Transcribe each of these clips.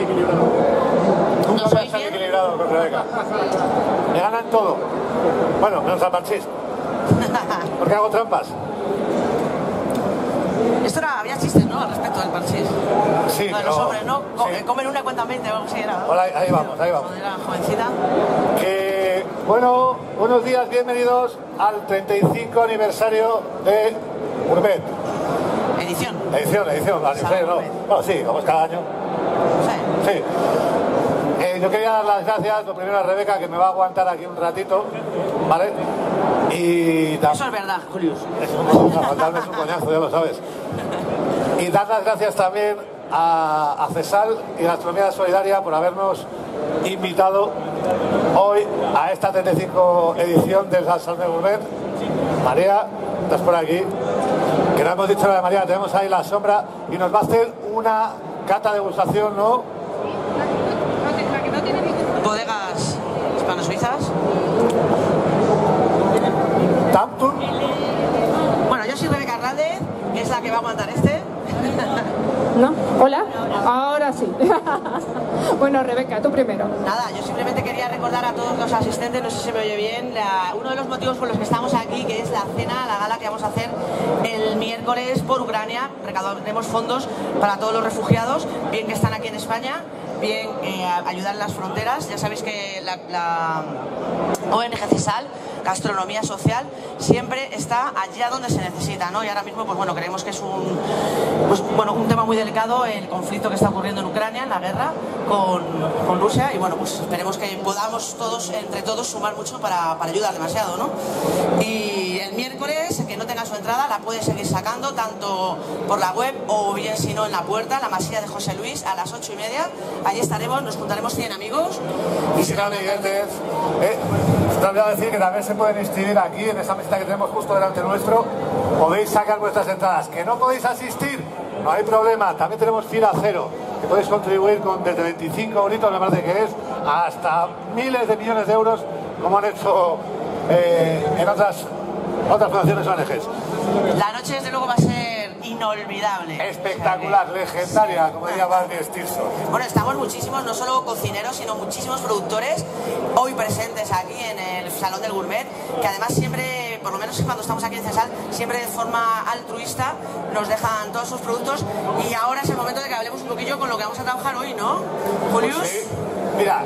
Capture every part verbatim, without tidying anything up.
equilibrado. Nunca voy a estar equilibrado con Rebeca. Me ganan todo. Bueno, menos al parchís. Porque hago trampas. Esto era, había chistes, ¿no? Al respecto del parchís. Sí, bueno, pero... los hombres, ¿no? Co Sí. Comen una cuenta veinte, vamos a ir a... Hola, ahí vamos, ahí vamos. Cuando era jovencita. Que, bueno, buenos días, bienvenidos al treinta y cinco aniversario de Gourmet. Edición. Edición, edición, aniversario, no. Bueno, sí, como es cada año. Sí. Sí. Eh, yo quería dar las gracias, lo primero a Rebeca, que me va a aguantar aquí un ratito, ¿vale? Y Eso es verdad, Julius. aguantarme es un coñazo, ya lo sabes. Y dar las gracias también a, a CESAL y Gastronomía Solidaria por habernos invitado hoy a esta treinta y cinco edición del Salón de Gourmet. María, estás por aquí. Que no hemos dicho nada de María, tenemos ahí la sombra y nos va a hacer una cata de degustación, ¿no? Bodegas hispano-suizas. Tampton. Bueno, yo soy Rebeca Hernández, que es la que va a aguantar este. ¿No? ¿Hola? Ahora sí. Bueno, Rebeca, tú primero. Nada, yo simplemente quería recordar a todos los asistentes, no sé si se me oye bien, la, uno de los motivos por los que estamos aquí, que es la cena, la gala que vamos a hacer el miércoles por Ucrania. Recaudaremos fondos para todos los refugiados, bien que están aquí en España, bien eh, ayudar en las fronteras. Ya sabéis que la, la O N G CESAL, Gastronomía Social, siempre está allá donde se necesita, ¿no? Y ahora mismo, pues bueno, creemos que es un, pues, bueno, un tema muy delicado el conflicto que está ocurriendo en Ucrania, en la guerra con, con Rusia, y bueno, pues esperemos que podamos todos, entre todos, sumar mucho para, para ayudar demasiado, ¿no? Y el miércoles, que no tenga su entrada, la puede seguir sacando tanto por la web o bien, si no, en la puerta, la Masía de José Luis, a las ocho y media. Allí estaremos, nos juntaremos cien amigos. Y si no, amiguetes, eh, te voy a decir que también se pueden inscribir aquí en esta mesita que tenemos justo delante nuestro. Podéis sacar vuestras entradas. Que no podéis asistir, no hay problema. También tenemos fila cero, que podéis contribuir con desde veinticinco euritos, me parece que es, hasta miles de millones de euros, como han hecho eh, en otras, otras fundaciones O N Ges. La noche, desde luego, va a ser inolvidable. Espectacular, o sea, que... legendaria, como diría Barney Stinson. Bueno, estamos muchísimos, no solo cocineros, sino muchísimos productores hoy presentes aquí en el Salón del Gourmet, que además siempre, por lo menos cuando estamos aquí en CESAL, siempre de forma altruista nos dejan todos sus productos. Y ahora es el momento de que hablemos un poquillo con lo que vamos a trabajar hoy, ¿no, Julius? Pues sí. Mira.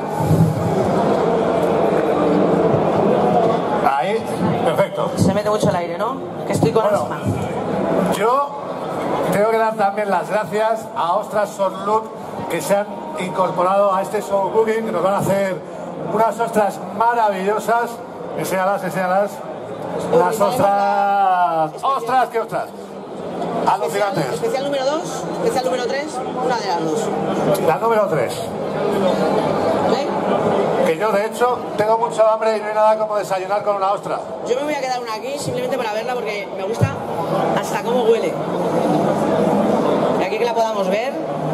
Ahí, perfecto. Se mete mucho el aire, ¿no? Que estoy con bueno, asma. Yo tengo que dar también las gracias a Ostras Sorlut, que se han incorporado a este show cooking, que nos van a hacer unas ostras maravillosas. Enséñalas, enséñalas. Unas ostras... ¡Ostras, qué ostras! Alucinantes. Especial, especial número dos, especial número tres, una de las dos. La número tres. ¿Vale? Que yo, de hecho, tengo mucho hambre y no hay nada como desayunar con una ostra. Yo me voy a quedar una aquí simplemente para verla porque me gusta hasta cómo huele. Y aquí que la podamos ver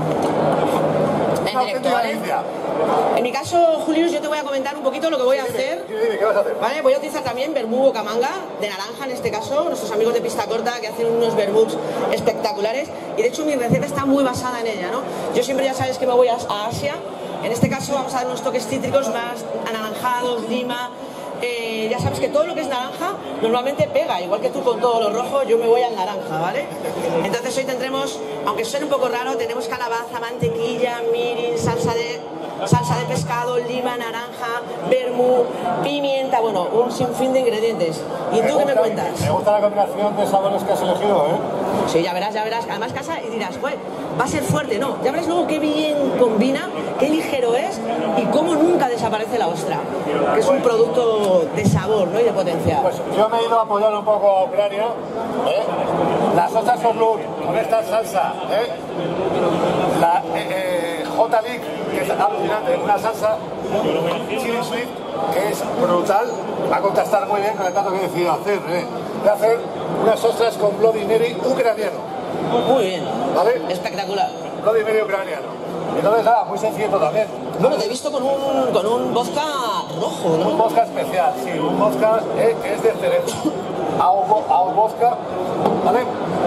en directo, ¿vale? En mi caso, Julius, yo te voy a comentar un poquito lo que voy a hacer. Dime, dime, ¿qué vas a hacer? ¿Vale? Voy a utilizar también vermú bocamanga, de naranja en este caso, nuestros amigos de Pista Corta que hacen unos vermús espectaculares. Y de hecho mi receta está muy basada en ella, ¿no? Yo siempre ya sabes que me voy a, a Asia. En este caso vamos a dar unos toques cítricos más anaranjados, lima. Eh, ya sabes que todo lo que es naranja normalmente pega, igual que tú con todo lo rojo, yo me voy al naranja, ¿vale? Entonces hoy tendremos, aunque suene un poco raro, tenemos calabaza, mantequilla, mirin, salsa de, salsa de pescado, lima, naranja, vermú, pimienta, bueno, un sinfín de ingredientes. ¿Y tú qué me cuentas? Me gusta la combinación de sabores que has elegido, ¿eh? Sí, ya verás, ya verás. Además casa y dirás, pues, va a ser fuerte, no. Ya verás luego qué bien combina, qué ligero es y cómo nunca desaparece la ostra, que es un producto de sabor, ¿no? Y de potencial. Pues yo me he ido a apoyar un poco a Ucrania, ¿eh? Las ostras Sorlut con esta salsa, ¿eh? La eh, eh, J-League, que es alucinante, una salsa chili sweet que es brutal, va a contrastar muy bien con el plato que he decidido hacer, ¿eh? Voy a hacer unas ostras con Bloody Mary ucraniano. Muy bien, ¿vale? Espectacular. Bloody Mary ucraniano. Entonces nada, muy sencillo también. Bueno, te he visto con un, con un vodka rojo, ¿no? Un vodka especial, sí, un vodka eh, que es de cerezo. A un vodka, ¿vale?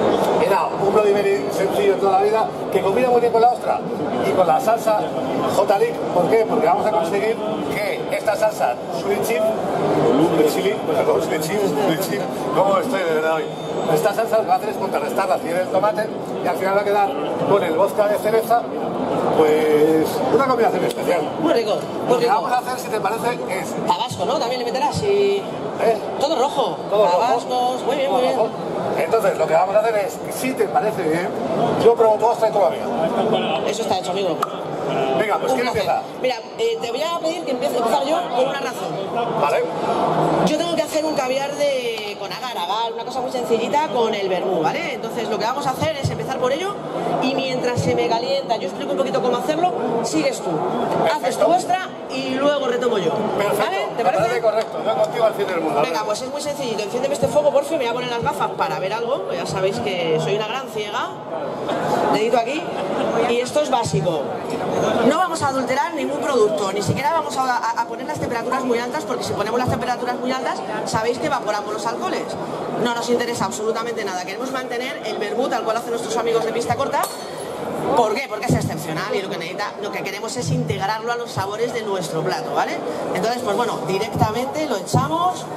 Y nada, un Bloody Mary sencillo toda la vida, que combina muy bien con la ostra y con la salsa J-League. ¿Por qué? Porque vamos a conseguir que esta salsa Sweet Chip, el chili, pues con Sweet Chip, Sweet Chip, ¿cómo estoy de verdad hoy? Esta salsa lo que va a hacer es contrarrestar la acidez del tomate y al final va a quedar con el vodka de cereza, pues una combinación especial. Muy rico, muy Lo que rico. vamos a hacer, si te parece, es... Tabasco, ¿no? También le meterás y... ¿Eh? Todo rojo. Todo rojo. Tabascos, muy bien, muy bien. Entonces, lo que vamos a hacer es, si te parece bien, yo pruebo tu ostra y tu amiga. Eso está hecho, amigo. Venga, pues Un ¿quién placer. empieza? Mira, eh, te voy a pedir que empiece a empezar yo por una razón. Vale. Yo tengo que hacer un caviar de con agar, agar, una cosa muy sencillita con el vermú, ¿vale? Entonces lo que vamos a hacer es empezar por ello y mientras se me calienta, yo explico un poquito cómo hacerlo, sigues tú. Perfecto. Haces tu vuestra y luego retomo yo. Perfecto. ¿Vale? ¿Te Me parece? correcto. Yo contigo al fin del mundo. Venga, pues es muy sencillito. Enciéndeme este fuego, por fin. Me voy a poner las gafas para ver algo. Ya sabéis que soy una gran ciega. Dedito aquí. Y esto es básico. No vamos a adulterar ningún producto. Ni siquiera vamos a, a- a poner las temperaturas muy altas, porque si ponemos las temperaturas muy altas, sabéis que evaporamos los alcoholes. No nos interesa absolutamente nada. Queremos mantener el vermut al cual hacen nuestros amigos de pista corta. ¿Por qué? Porque es excepcional y lo que necesita, lo que queremos es integrarlo a los sabores de nuestro plato, ¿vale? Entonces, pues bueno, directamente lo echamos.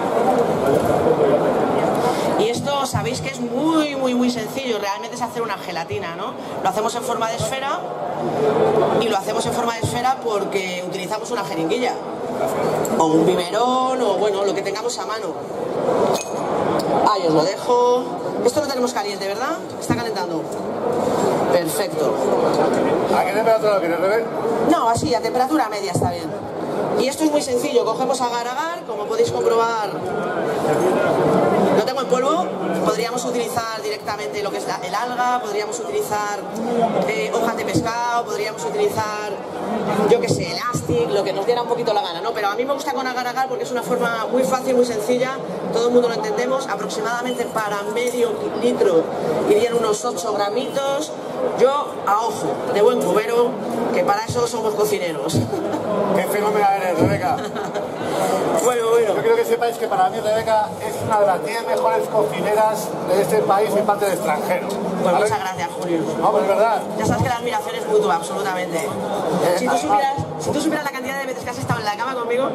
Y esto sabéis que es muy, muy, muy sencillo, realmente es hacer una gelatina, ¿no? Lo hacemos en forma de esfera y lo hacemos en forma de esfera porque utilizamos una jeringuilla o un biberón o bueno, lo que tengamos a mano. Ahí os lo dejo. Esto lo tenemos caliente, ¿verdad? Está calentando. Perfecto. ¿A qué temperatura lo quieres beber? No, así, a temperatura media está bien. Y esto es muy sencillo, cogemos agar agar, como podéis comprobar, lo tengo en polvo, podríamos utilizar directamente lo que es la- el alga, podríamos utilizar eh, hojas de pescado, podríamos utilizar, yo qué sé, elastic, lo que nos diera un poquito la gana, ¿no? Pero a mí me gusta con agar agar porque es una forma muy fácil, muy sencilla, todo el mundo lo entendemos, aproximadamente para medio litro irían unos ocho gramitos, yo a ojo, de buen cubero, que para eso somos cocineros. Qué fenómena eres, Rebeca. Bueno, bueno. Yo quiero que sepáis que para mí Rebeca es una de las diez mejores cocineras de este país y parte del extranjero. Pues ¿Vale? muchas gracias, Julio. No, pues es verdad. Ya sabes que la admiración es mutua, absolutamente. Si tú supieras, si tú supieras la cantidad de veces que has estado en la cama conmigo,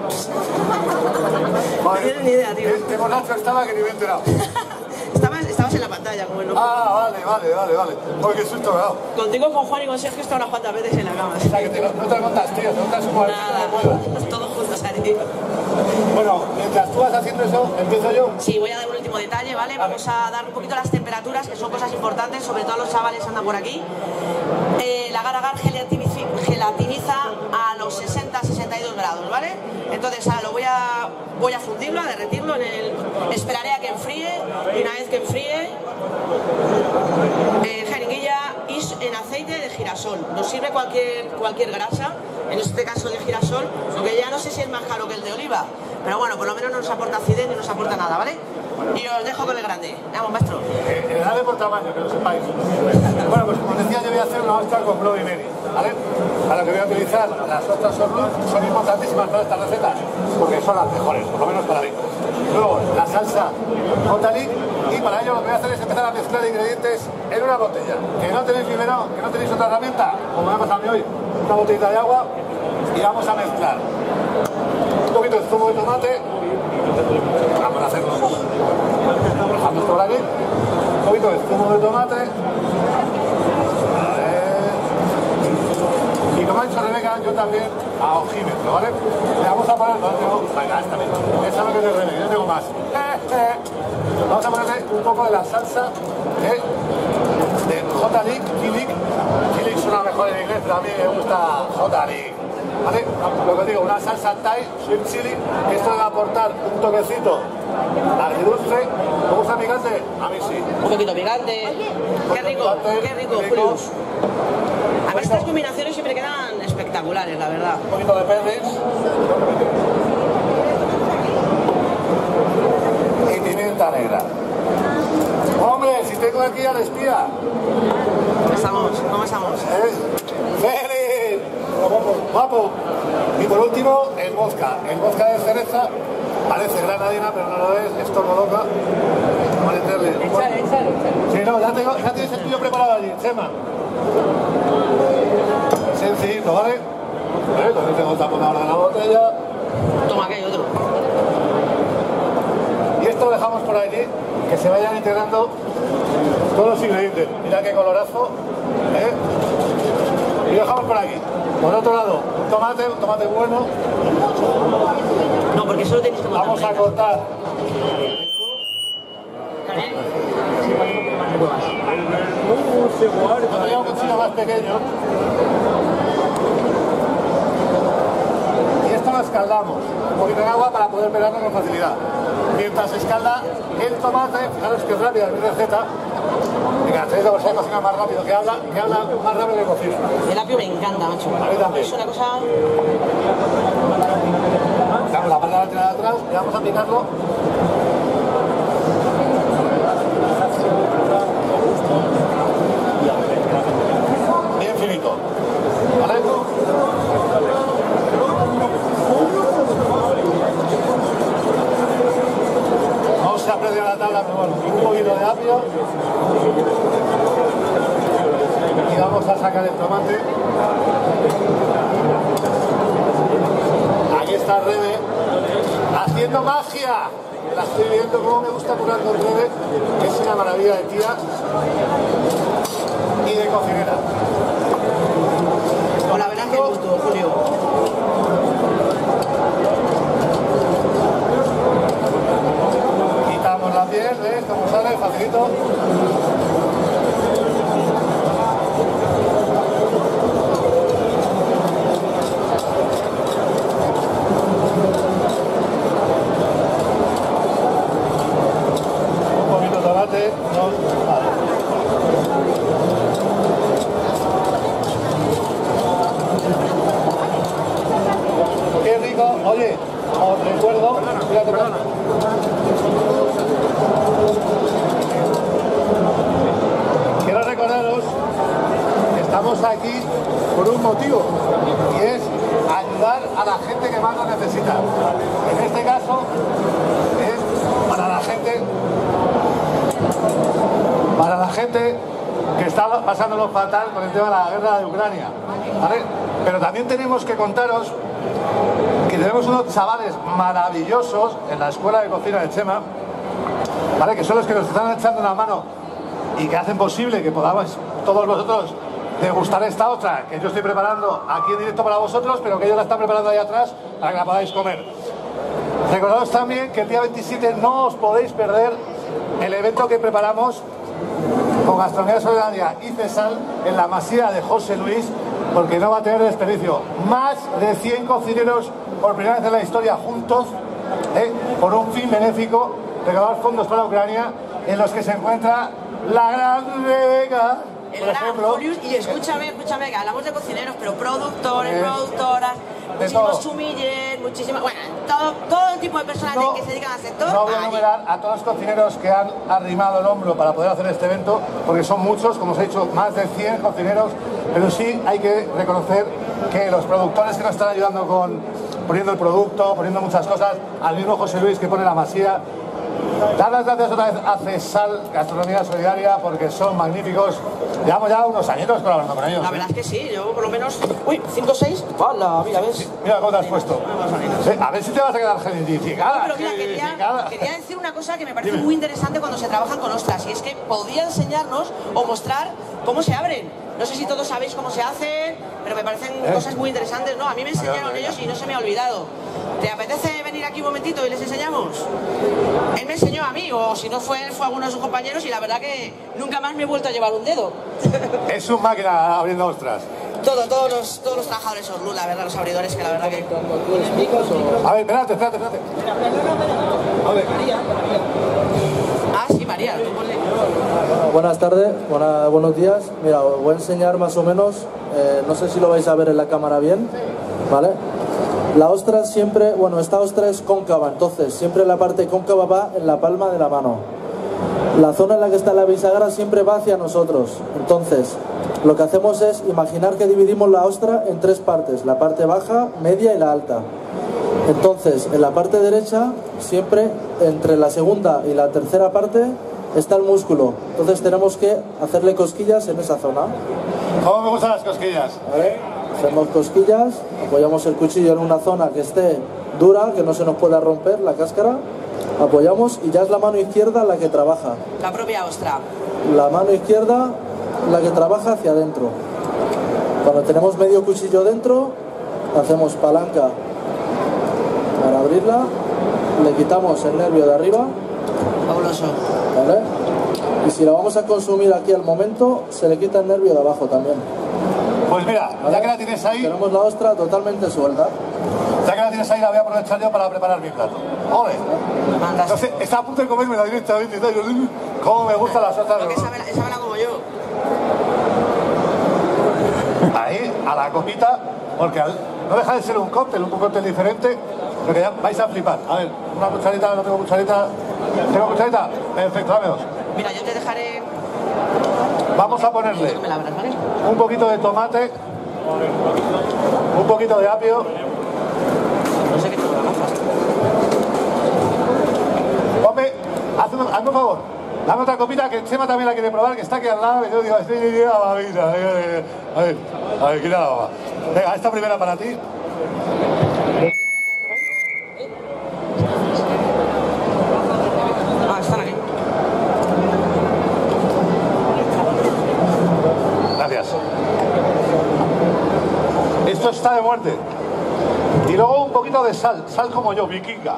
no tienes ni idea, tío. Este borracho estaba que ni me he enterado. Estabas, estabas en la pantalla, como no. Ah, vale, vale, vale, vale. Porque qué susto me ha dado. Contigo, con Juan y con Sergio he estado unas cuantas veces en la cama. O sea, que te, no te lo contas, tío, te contas como Nada, todos juntos ahí. Bueno, mientras tú vas haciendo eso, empiezo yo. Sí, voy a dar un último detalle, ¿vale? Vamos a dar un poquito las temperaturas, que son cosas importantes, sobre todo a los chavales que andan por aquí. Eh, el agar agar gelatiniza, gelatiniza a los sesenta a sesenta y dos grados, ¿vale? Entonces ahora lo voy a, voy a fundirlo, a derretirlo en el... Esperaré a que enfríe y una vez que enfríe, eh, jeringuilla y en aceite de girasol. Nos sirve cualquier, cualquier grasa, en este caso de girasol, aunque ya no sé si es más caro que el de oliva, pero bueno, por lo menos no nos aporta acidez ni nos aporta nada, ¿vale? Y os dejo con el grande. Vamos, maestro. Eh, edad por tamaño, que lo sepáis. Bueno, pues como decía, yo voy a hacer una ostra con Bloody Mary, ¿vale? Para lo que voy a utilizar, las ostras son, son importantísimas para estas recetas, porque son las mejores, por lo menos para mí. Luego, la salsa J-League, y para ello lo que voy a hacer es empezar a mezclar ingredientes en una botella. Que no tenéis primero, que no tenéis otra herramienta, como me ha pasado a mí hoy, una botellita de agua, y vamos a mezclar un poquito de zumo de tomate. Vamos a hacerlo. Dejamos por aquí. Un poquito de zumo de tomate. Y como ha dicho Rebeca, yo también a ojímetro, ¿vale? Le vamos a poner... No, tengo... Venga, esta misma. Esa no que es de Rebeca, yo tengo más. Vamos a ponerle un poco de la salsa de, de J-League, K-League. K-League suena mejor en inglés, pero a mí me gusta J-League. ¿Vale? Lo que os digo, una salsa Thai, sweet chili, que esto le va a aportar un toquecito agridulce. ¿Te gusta picante? A mí sí. Un poquito picante. Qué rico, qué rico, Julio. A ver, estas combinaciones siempre quedan espectaculares, la verdad. Un poquito de perris. Y pimienta negra. Hombre, si tengo aquí al espía. ¿Cómo estamos? ¿Cómo estamos? ¿Eh? ¡Feliz! Guapo. Y por último, el vodka. El vodka de cereza, Parece granadina, pero no lo es, es tornoloca. Vamos a meterle. Échale, échale, échale. Sí, no, ya, tengo, ya tienes el tuyo preparado allí, Chema. Sencillito, ¿vale? ¿Eh? También tengo el tapón ahora de la botella. Toma, que hay otro. Y esto lo dejamos por allí, que se vayan integrando todos los ingredientes. Mira qué colorazo, ¿eh? Y lo dejamos por aquí. Por otro lado, un tomate, un tomate bueno. No, porque solo tenéis que cortar. Vamos a cortar. Cuando lleva un cuchillo más pequeño. Y esto lo escaldamos. Un poquito de agua para poder pelarlo con facilidad. Mientras se escalda el tomate, fijaros que es rápida mi receta. Venga, tenéis la versión de cocina más rápido, que habla, que habla más rápido que cocina. El apio me encanta, macho. A mí también. Es una cosa... Damos la parte lateral de atrás y vamos a picarlo. Bien finito. ¿Vale? No se aprecia la tabla, pero bueno, un poquito de apio. Y vamos a sacar el tomate. Aquí está Rebe haciendo magia. La estoy viendo cómo me gusta curando el Rebe, que es una maravilla de tía y de cocinera. Con la verdad que gusto, Julio. Quitamos la piel, ¿ves cómo sale? Facilito. No, vale. Qué rico. Oye, os recuerdo, fíjate, quiero recordaros que estamos aquí por un motivo y es ayudar a la gente que más lo necesita. En este caso es para la gente para la gente que está pasándolo fatal con el tema de la guerra de Ucrania, ¿vale? Pero también tenemos que contaros que tenemos unos chavales maravillosos en la escuela de cocina de Chema, ¿vale? Que son los que nos están echando una mano y que hacen posible que podamos todos vosotros degustar esta otra que yo estoy preparando aquí en directo para vosotros, pero que ellos la están preparando ahí atrás para que la podáis comer. Recordaos también que el día veintisiete no os podéis perder el evento que preparamos con Gastronomía Solidaria y Cesal en la Masía de José Luis, porque no va a tener desperdicio. Más de cien cocineros por primera vez en la historia juntos, ¿eh? Por un fin benéfico, recaudar fondos para Ucrania, en los que se encuentra la gran Rebeca, por ejemplo. Julius, y escúchame, escúchame, que hablamos de cocineros, pero productores, Eh, productoras, de muchísimos todo. sumiller, muchísimas, bueno, todo, todo tipo de personas No, que se dedican al sector. no voy a allí. enumerar a todos los cocineros que han arrimado el hombro para poder hacer este evento, porque son muchos, como os he dicho, más de cien cocineros, pero sí hay que reconocer que los productores que nos están ayudando con poniendo el producto, poniendo muchas cosas, al mismo José Luis que pone la masía. Dar las gracias otra vez a Cesal Gastronomía Solidaria porque son magníficos. Llevamos ya unos añitos colaborando con ellos. La ¿eh? verdad es que sí, yo por lo menos. Uy, cinco o seis. ¡Hala! Mira, ves. Mira cómo te has puesto. Sí, a ver si te vas a quedar genidificada. Pero mira, quería, genidificada. quería decir una cosa que me parece Dime. muy interesante cuando se trabajan con ostras, y es que podría enseñarnos o mostrar cómo se abren. No sé si todos sabéis cómo se hacen, pero me parecen ¿Eh? cosas muy interesantes, ¿no? A mí me enseñaron ellos y no se me ha olvidado. ¿Te apetece venir aquí un momentito y les enseñamos? Él me enseñó a mí, o si no fue él, fue alguno de sus compañeros, y la verdad que nunca más me he vuelto a llevar un dedo. Es un máquina abriendo ostras. Todo, todos los, todos los trabajadores Orlu, la verdad, los abridores, que la verdad que... A ver, espérate, espérate, espérate. A ver. Ah, sí, María, tú ponle. Buenas tardes, buena- buenos días. Mira, os voy a enseñar más o menos, eh, no sé si lo vais a ver en la cámara bien, ¿vale? La ostra siempre, bueno, esta ostra es cóncava, entonces siempre la parte cóncava va en la palma de la mano. La zona en la que está la bisagra siempre va hacia nosotros. Entonces, lo que hacemos es imaginar que dividimos la ostra en tres partes, la parte baja, media y la alta. Entonces, en la parte derecha, siempre entre la segunda y la tercera parte está el músculo. Entonces tenemos que hacerle cosquillas en esa zona. ¿Cómo me gustan las cosquillas? ¿Vale? Hacemos cosquillas, apoyamos el cuchillo en una zona que esté dura, que no se nos pueda romper la cáscara. Apoyamos y ya es la mano izquierda la que trabaja. La propia ostra. La mano izquierda la que trabaja hacia adentro. Cuando tenemos medio cuchillo dentro, hacemos palanca para abrirla, le quitamos el nervio de arriba. Fabuloso. ¿Vale? Y si la vamos a consumir aquí al momento, se le quita el nervio de abajo también. Pues mira, ¿Vale? ya que la tienes ahí, tenemos la ostra totalmente suelta. ya que la tienes ahí, la voy a aprovechar yo para preparar mi plato. ¡Ole! No sé, está a punto de comerme la directamente. ¿Cómo me gustan las ostras? Porque esa me la, esa me la como yo. Ahí, a la copita, porque al, no deja de ser un cóctel, un cóctel diferente, pero que ya vais a flipar. A ver, una cucharita, no tengo cucharita. ¿Tengo cucharita? Perfecto, dame dos. Mira, yo te dejaré... Vamos a ponerle Me la abras, ¿vale? un poquito de tomate, un poquito de apio. No sé qué tengo las gafas. Ponme, hazme, hazme un favor, dame otra copita que Chema también la quiere probar, que está aquí al lado. Y yo digo, estoy llega la vida. A ver, a ver, quita la baba. Venga, esta primera para ti. Ah, están aquí. Gracias. Esto está de muerte. Y luego un poquito de sal, sal como yo, vikinga.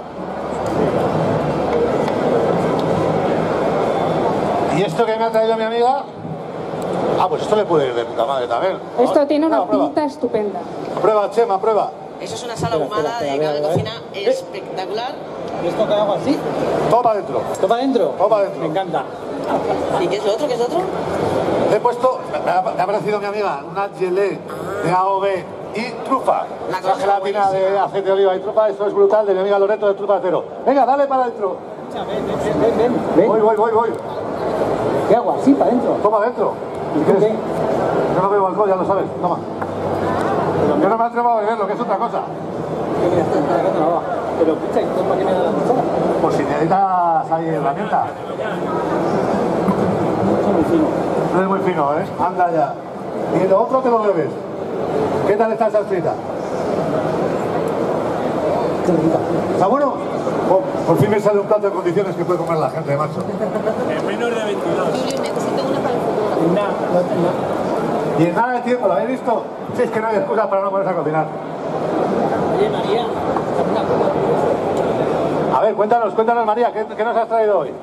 Y esto que me ha traído mi amiga, ah, pues esto le puede ir de puta madre también. Esto tiene una Prueba, prueba. pinta estupenda. Prueba, Chema, prueba. Eso es una sala ahumada dedicada a la cocina espectacular. ¿Y esto que hago así? Toma adentro. ¿Toma adentro? Toma adentro. Me encanta. ¿Y qué es lo otro? ¿Qué es lo otro? Le he puesto, me ha, me ha parecido mi amiga, una gelée de A O B y trufa. La Una cosa gelatina de buenísima. aceite de oliva y trufa, esto es brutal, de mi amiga Loreto de Trufa Cero. Venga, dale para adentro. Ven, ven, ven, ven, ven. Voy, voy, voy, voy. ¿Qué hago así para adentro? Toma adentro. ¿Y tú qué? Yo no bebo alcohol, ya lo sabes. Toma. Yo no me atrevo a beber, lo que es otra cosa. Que mira, está cargando la baba. Pero escucha, ¿y esto para qué me da la cuchara? Pues si necesitas ahí herramienta. Eso es muy fino. No es muy fino, ¿eh? Anda ya. Y lo otro te lo bebes. ¿Qué tal está esa frita? Qué rica. ¿Está bueno? Oh, por fin me sale un plato de condiciones que puede comer la gente, macho. En menos de veintidós. Nada, no, no. Y en nada de tiempo, ¿lo habéis visto? Si es que no hay excusa para no ponerse a cocinar. Oye, María, dame una copa. A ver, cuéntanos, cuéntanos, María, ¿qué, qué nos has traído hoy?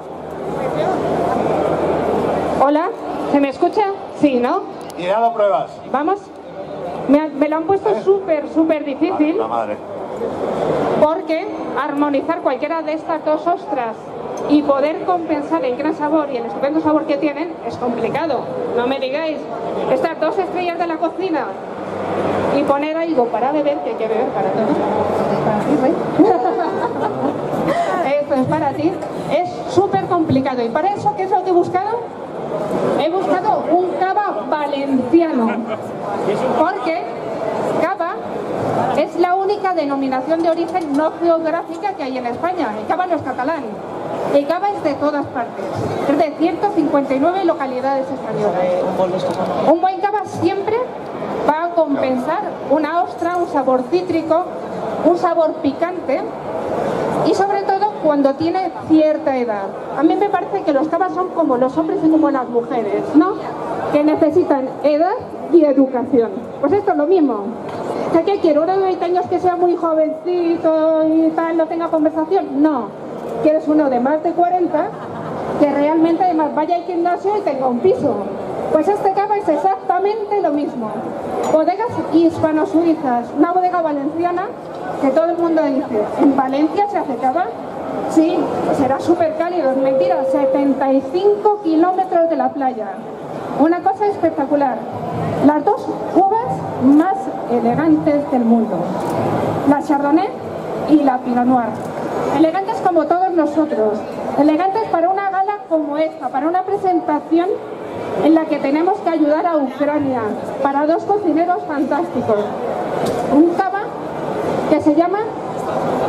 Hola, ¿se me escucha? Sí, ¿no? Y ya lo pruebas. Vamos. Me, me lo han puesto ¿Eh? súper, súper difícil La madre. porque armonizar cualquiera de estas dos ostras y poder compensar el gran sabor y el estupendo sabor que tienen es complicado. No me digáis, estas dos estrellas de la cocina y poner algo para beber, que hay que beber para todos. Para ti, ¿sí? Esto es para ti. Es súper complicado. ¿Y para eso qué es lo que he buscado? He buscado un cava valenciano. Porque cava es la única denominación de origen no geográfica que hay en España. El cava no es catalán. El cava es de todas partes. Es de ciento cincuenta y nueve localidades españolas. Un buen cava siempre va a compensar una ostra, un sabor cítrico, un sabor picante y sobre todo cuando tiene cierta edad. A mí me parece que los cavas son como los hombres y como las mujeres, ¿no? Que necesitan edad y educación. Pues esto es lo mismo. ¿Qué, qué quiero? ¿Uno de veinte años que sea muy jovencito y tal, no tenga conversación? No. Quieres uno de más de cuarenta que realmente además vaya al gimnasio y tenga un piso. Pues este cava es exactamente lo mismo. Bodegas hispano-suizas, una bodega valenciana que todo el mundo dice, ¿en Valencia se hace cava? Sí, será súper cálido, es mentira, setenta y cinco kilómetros de la playa. Una cosa espectacular. Las dos uvas más elegantes del mundo. La Chardonnay y la Pinot Noir. Elegantes como todos nosotros. Elegantes para una gala como esta, para una presentación en la que tenemos que ayudar a Ucrania, para dos cocineros fantásticos. Un cava que se llama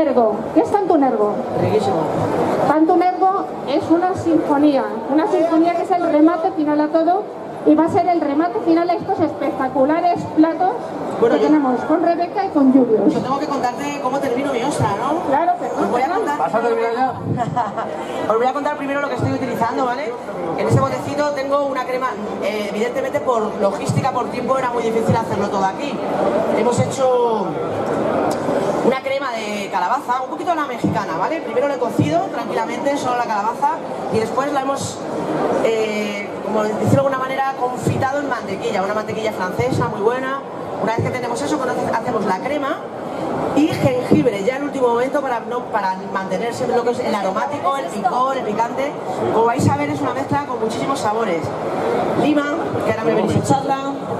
Tantunergo. ¿Qué es Tantunergo? Riquísimo. Tantunergo es una sinfonía, una sinfonía que es el remate final a todo y va a ser el remate final a estos espectaculares platos Bueno, que yo- tenemos con Rebeca y con Julius. Yo tengo que contarte cómo termino mi ostra, ¿no? Claro, pero Os voy a contar. ¿Vas a terminar ya? Os voy a contar primero lo que estoy utilizando, ¿vale? En este botecito tengo una crema, eh, evidentemente por logística, por tiempo, era muy difícil hacerlo todo aquí. Hemos hecho una crema de calabaza, un poquito a la mexicana, ¿vale? Primero lo he cocido tranquilamente, solo la calabaza, y después la hemos, eh, como decirlo de alguna manera, confitado en mantequilla, una mantequilla francesa muy buena. Una vez que tenemos eso, hacemos la crema y jengibre, ya en último momento para, no, para mantener siempre lo que es el aromático, el picor, el picante. Como vais a ver, es una mezcla con muchísimos sabores. Lima, que ahora me venís a echarla.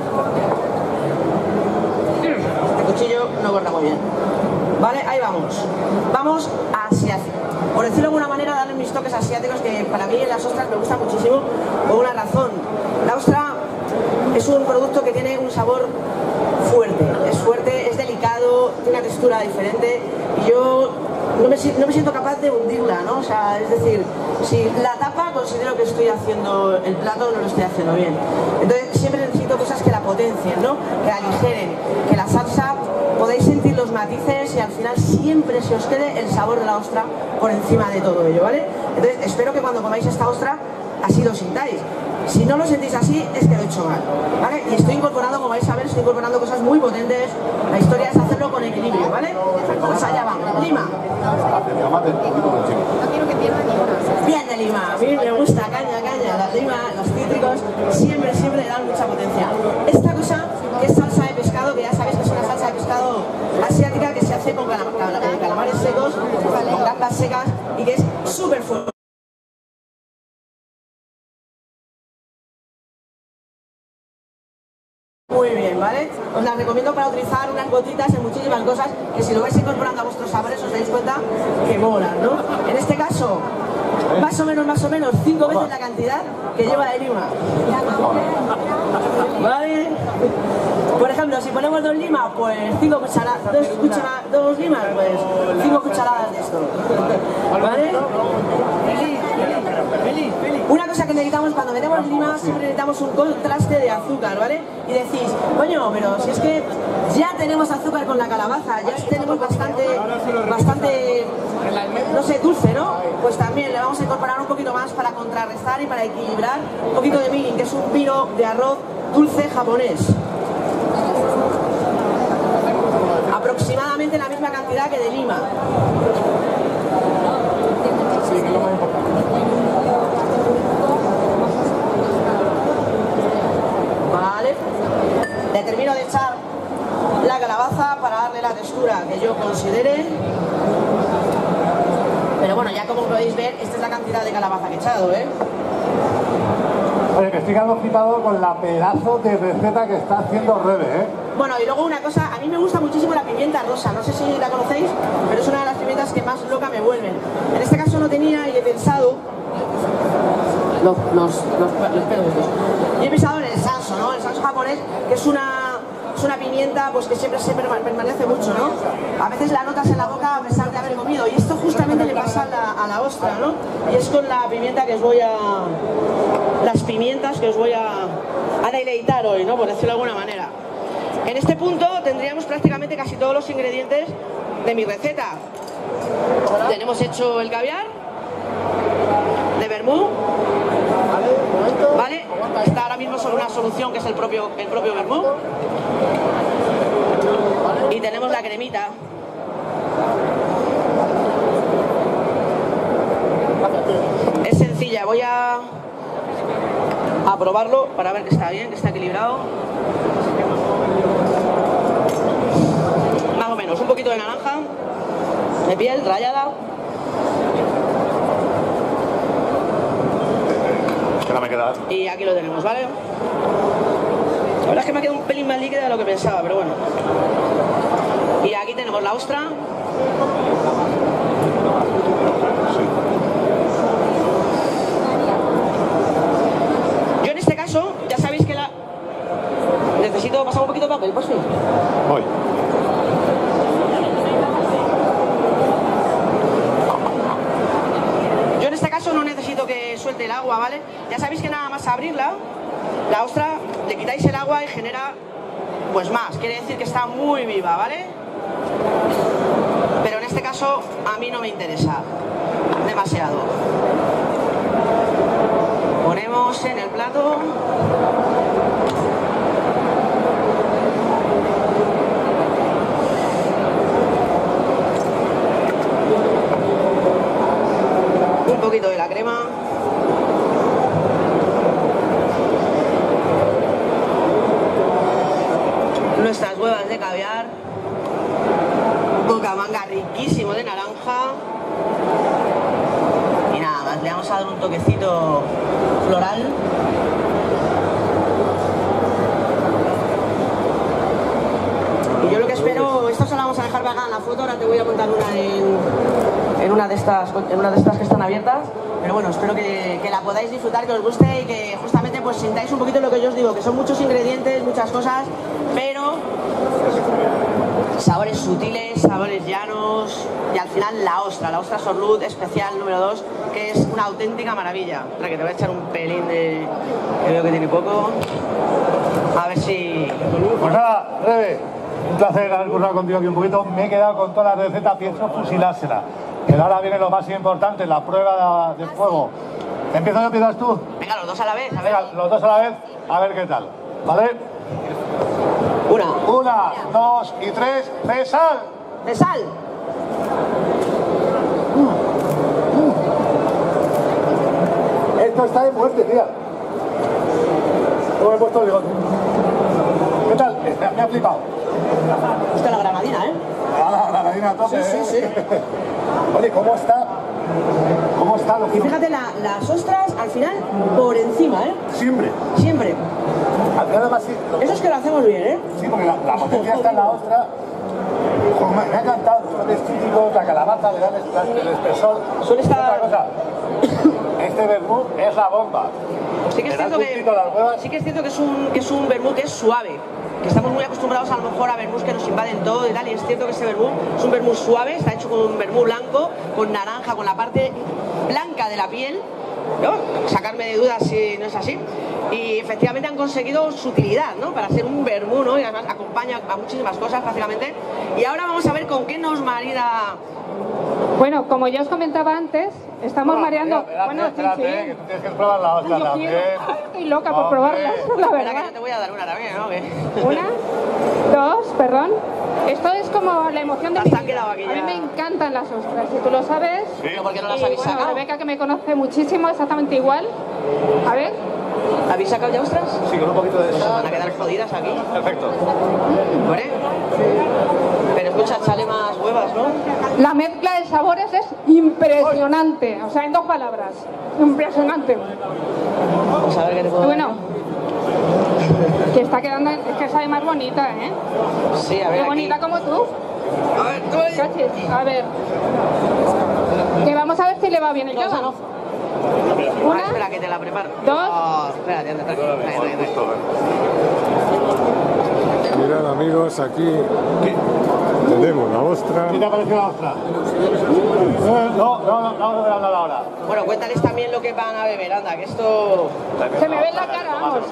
Este cuchillo no corta muy bien. Vale, ahí vamos. Vamos a asiático. Por decirlo de alguna manera, darle mis toques asiáticos que para mí en las ostras me gusta muchísimo por una razón. La ostra es un producto que tiene un sabor fuerte, es fuerte, es delicado, tiene una textura diferente y yo no me, si- no me siento capaz de hundirla, ¿no? O sea, es decir, si la tapa considero que estoy haciendo el plato, no lo estoy haciendo bien. Entonces siempre necesito cosas que la potencien, ¿no? Que la aligeren, que la salsa podéis sentir los matices y al final siempre se os quede el sabor de la ostra por encima de todo ello, ¿vale? Entonces espero que cuando comáis esta ostra así lo sintáis. Si no lo sentís así, es que lo he hecho mal, ¿vale? Y estoy incorporando, como vais a ver, estoy incorporando cosas muy potentes. La historia es hacerlo con equilibrio, ¿vale? Pues allá vamos. Lima. Bien de lima. A mí me gusta, caña, caña. La lima, los cítricos, siempre, siempre le dan mucha potencia. Esta cosa, que es salsa de pescado, que ya sabéis que es una salsa de pescado asiática que se hace con calam- cal- calamares secos, con gambas secas y que es súper fuerte. Muy bien, ¿vale? Os las recomiendo para utilizar unas gotitas en muchísimas cosas que si lo vais incorporando a vuestros sabores os dais cuenta que molan, ¿no? En este caso, más o menos, más o menos, cinco veces la cantidad que lleva de lima. ¿Vale? Por ejemplo, si ponemos dos limas, pues cinco cucharadas, dos, cuchara- dos limas, pues cinco cucharadas de esto. ¿Vale? Una cosa que necesitamos cuando metemos lima, siempre necesitamos un contraste de azúcar, ¿vale? Y decís, coño, pero si es que ya tenemos azúcar con la calabaza, ya tenemos bastante, bastante, no sé, dulce, ¿no? Pues también le vamos a incorporar un poquito más para contrarrestar y para equilibrar un poquito de mirin, que es un vino de arroz dulce japonés. Aproximadamente la misma cantidad que de lima. Vale. Le termino de echar la calabaza para darle la textura que yo considere. Pero bueno, ya como podéis ver, esta es la cantidad de calabaza que he echado, ¿eh? Oye, que estoy quedando flipado con la pedazo de receta que está haciendo Rebe, ¿eh? Bueno, y luego una cosa, a mí me gusta muchísimo la pimienta rosa, no sé si la conocéis, pero es una de las pimientas que más loca me vuelven. En este caso no tenía y he pensado... Los, los, los, los pelos estos. Y he pensado en el sanso, ¿no? El sanso japonés, que es una, es una pimienta pues que siempre se perma- permanece mucho, ¿no? A veces la notas en la boca a pesar de haber comido, y esto justamente le pasa a la, a la ostra, ¿no? Y es con la pimienta que os voy a... las pimientas que os voy a, a deleitar hoy, ¿no? Por decirlo de alguna manera. En este punto tendríamos prácticamente casi todos los ingredientes de mi receta. Tenemos hecho el caviar de vermú, ¿vale? Está ahora mismo sobre una solución que es el propio, el propio vermú. Y tenemos la cremita. Es sencilla, voy a, a probarlo para ver que está bien, que está equilibrado. Más o menos, un poquito de naranja, de piel rallada. Que no me queda. Y aquí lo tenemos, ¿vale? La verdad es que me ha quedado un pelín más líquida de lo que pensaba, pero bueno. Y aquí tenemos la ostra. Yo en este caso, ya sabéis que la... Necesito pasar un poquito de papel, por fin. Voy. el agua, ¿vale? Ya sabéis que nada más abrirla, la ostra, le quitáis el agua y genera, pues más, quiere decir que está muy viva, ¿vale? Pero en este caso a mí no me interesa demasiado. Ponemos en el plato. Un poquito de la crema. Nuestras huevas de caviar. Bocamanga riquísimo de naranja. Y nada más, le vamos a dar un toquecito floral. Y yo lo que espero, esto se lo vamos a dejar pegada en la foto, ahora te voy a montar una en, en, una, de estas, en una de estas que están abiertas. Pero bueno, espero que, que la podáis disfrutar, que os guste y que justamente pues sintáis un poquito lo que yo os digo, que son muchos ingredientes, muchas cosas, pero sabores sutiles, sabores llanos y al final la ostra, la ostra Sorlut especial número dos, que es una auténtica maravilla. Espera que te voy a echar un pelín de... que veo que tiene poco. A ver si... Pues nada, Rebe, un placer haber currado contigo aquí un poquito. Me he quedado con toda la receta, pienso fusilársela. Que ahora viene lo más importante, la prueba de fuego. ¿Empiezo yo, empiezas tú? Venga, los dos a la vez, a ver. Venga, los dos a la vez, a ver qué tal. ¿Vale? Una. Una, dos y tres, de sal. De sal. Esto está de muerte, tía. ¿Cómo me he puesto el bigote? ¿Qué tal? Me, me ha flipado. Esta es la granadina, ¿eh? Ah, la granadina a tope, Sí, sí, ¿eh? Oye, ¿cómo está? ¿Cómo está lo que... Y fíjate, la, las ostras al final por encima, ¿eh? Siempre. Siempre. Al final además sí. Lo... Eso es que lo hacemos bien, ¿eh? Sí, porque la, la potencia está en la ostra. Como me, me ha encantado los toques típicos, la calabaza, le da el, el espesor. Suele estar... Otra cosa, este vermut es la bomba. Sí que es Le da cierto el que, gustito a las huevas. sí que es cierto que es un, que es un vermut que es suave. Que estamos muy acostumbrados a lo mejor a vermuts que nos invaden todo y tal, y es cierto que este vermut es un vermut suave, está hecho con un vermut blanco, con naranja, con la parte blanca de la piel, ¿no? Sacarme de dudas si no es así. Y efectivamente han conseguido su utilidad, ¿no? Para ser un vermut, ¿no? Y además acompaña a muchísimas cosas prácticamente. Y ahora vamos a ver con qué nos marida. Bueno, como ya os comentaba antes, estamos Bueno, mareando... espérate, bueno, espérate, sí, sí. que tú tienes que probar la ostra Yo también. quiero. Estoy loca por Hombre. probarlas, la Espera que verdad. yo te voy a dar una también, ¿no? Que... Una, dos, perdón. Esto es como la emoción de Las mi han vida. quedado aquí A mí ya. me encantan las ostras, si tú lo sabes. Sí. ¿Pero por qué no las Y, habéis bueno, sacado? Rebeca, que me conoce muchísimo, exactamente igual. A ver. ¿Habéis sacado ya ostras? Sí, con un poquito de Pues se van a sal. quedar jodidas aquí. Perfecto. ¿Vale? Pero escucha, échale más huevas, ¿no? La mezcla de sabores es impresionante. O sea, en dos palabras. Impresionante. Vamos a ver qué te puedo Y dar. bueno, que está quedando, es que sabe más bonita, ¿eh? Sí, a ver Qué aquí. bonita como tú. A ver, tú ahí. Cachis. A ver. Que vamos a ver si le va bien el No, esa yoga. no. Una, Ah, espera, que te la preparo. dos. Oh, espérate, anda, tranquilo. Trae, trae, trae. Mirad amigos, aquí tenemos la ostra. ¿Qué te ha parecido la ostra? Eh, No, no, no, no vamos a hablar ahora. Bueno, cuéntales también lo que van a beber, anda, que esto... Se me ve en la cara, vamos.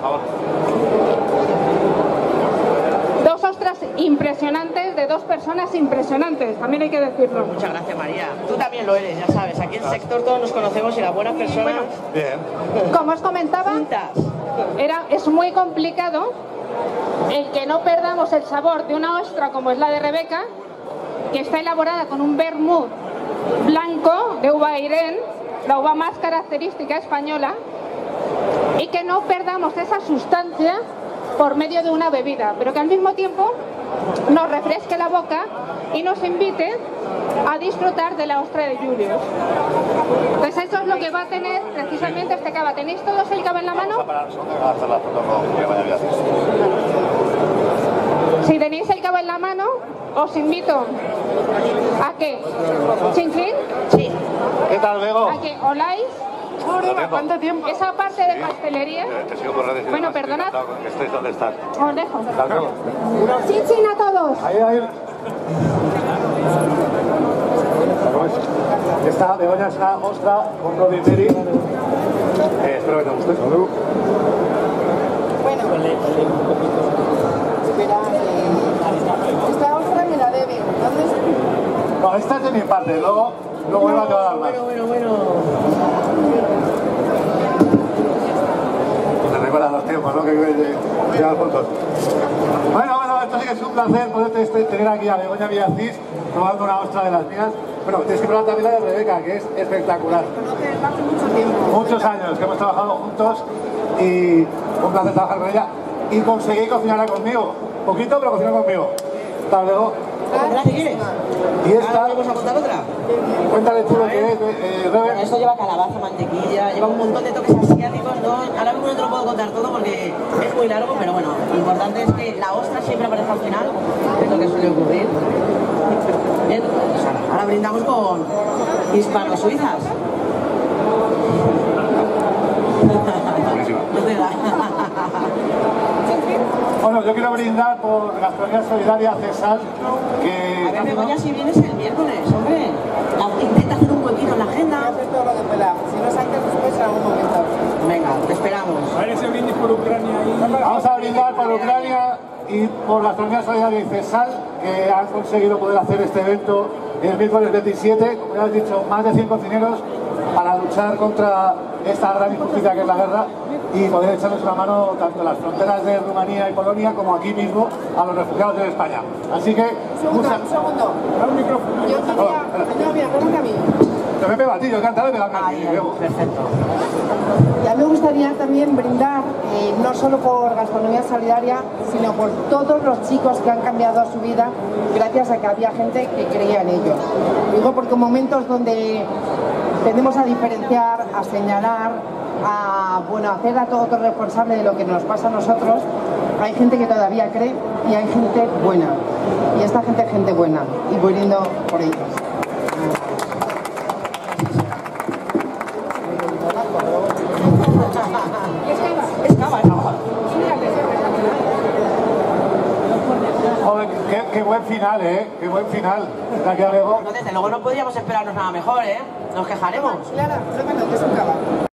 Dos ostras impresionantes de dos personas impresionantes, también hay que decirlo. Muchas gracias, María. Tú también lo eres, ya sabes. Aquí en el sector todos nos conocemos y las buenas personas... Bien. Como os comentaba, Juntas. era, es muy complicado el que no perdamos el sabor de una ostra como es la de Rebeca, que está elaborada con un vermut blanco de uva Irén, la uva más característica española, y que no perdamos esa sustancia por medio de una bebida, pero que al mismo tiempo nos refresque la boca y nos invite a disfrutar de la ostra de Julius. Entonces eso es lo que va a tener precisamente este cava. ¿Tenéis todos el cava en la mano? Vamos a parar un segundo y vamos a hacer la foto con que vaya bien. Si tenéis el cava en la mano, os invito a que, chin chin, Sí. ¿Qué tal, Bego? a que oláis ¿Cuánto tiempo? esa parte de pastelería. Eh, Te sigo por redes y Bueno, demás, estoy perdonad. encantado con que estéis donde estás. Os dejo. Hasta luego. Chin chin a todos. Ahí, ahí. Esta Begoña es una ostra con Bloody Mary. Eh, espero que te guste. Salud. Bueno, espera, eh, esta ostra me la debe. ¿Dónde es? No, esta es de mi parte, luego, luego vuelvo a dar más. Bueno, bueno, bueno. Te recuerdan los tiempos, ¿no? Que llevan juntos. Bueno, bueno, esto sí que es un placer poderte tener aquí a Begoña Villacís probando una ostra de las mías. Bueno, tienes que probar también la de Rebeca, que es espectacular. Conoce hace mucho tiempo. Muchos años que hemos trabajado juntos y un placer trabajar con ella. Y conseguí cocinarla conmigo. Poquito, pero cocinó conmigo. Hasta luego. ¿Otra si quieres? Y Ahora esta, vamos a contar otra. cuéntale tú lo que es, eh, Bueno, Rebe. esto lleva calabaza, mantequilla, lleva un montón de toques asiáticos, ¿no? Ahora mismo no te lo puedo contar todo porque es muy largo, pero bueno, lo importante es que la ostra siempre aparece al final, es lo que suele ocurrir. Bien, pues ahora, ahora brindamos con hispano-suizas. No te da. Bueno, yo quiero brindar por Gastronomía Solidaria Cesal, A que... ver, Begoña, si vienes el miércoles, hombre. La- Intenta hacer un huequito en la Voy a agenda. hacer todo lo que pueda. Si no es antes, después en algún momento. Venga, te esperamos. A ver ese brindis por Ucrania ahí. Vamos a brindar por Ucrania y por Gastronomía Solidaria y Cesal, que han conseguido poder hacer este evento el miércoles veintisiete, como ya has dicho, más de cien cocineros para luchar contra esta gran injusticia que es la guerra y poder echarles una mano tanto en las fronteras de Rumanía y Polonia como aquí mismo a los refugiados de España. Así que, Un segundo, muchas... un segundo. Al micrófono. Yo quería... No, mira, pégate a mí. Yo me pego a ti, yo encantado de pegarme a ti, Ahí, ahí, Bego. perfecto. Ya me gustaría también brindar, eh, no solo por Gastronomía Solidaria, sino por todos los chicos que han cambiado su vida gracias a que había gente que creía en ellos. Digo porque en momentos donde tendemos a diferenciar, a señalar, a bueno, hacer a todo otro responsable de lo que nos pasa a nosotros, hay gente que todavía cree y hay gente buena. Y esta gente es gente buena y voy brindo por ellos. Es cava, es cava. Joder, qué, qué buen final, ¿eh? Qué buen final. Gracias, Bego. No, desde luego no podríamos esperarnos nada mejor, ¿eh? Nos quejaremos. Clara, pruébalo, que es un cava.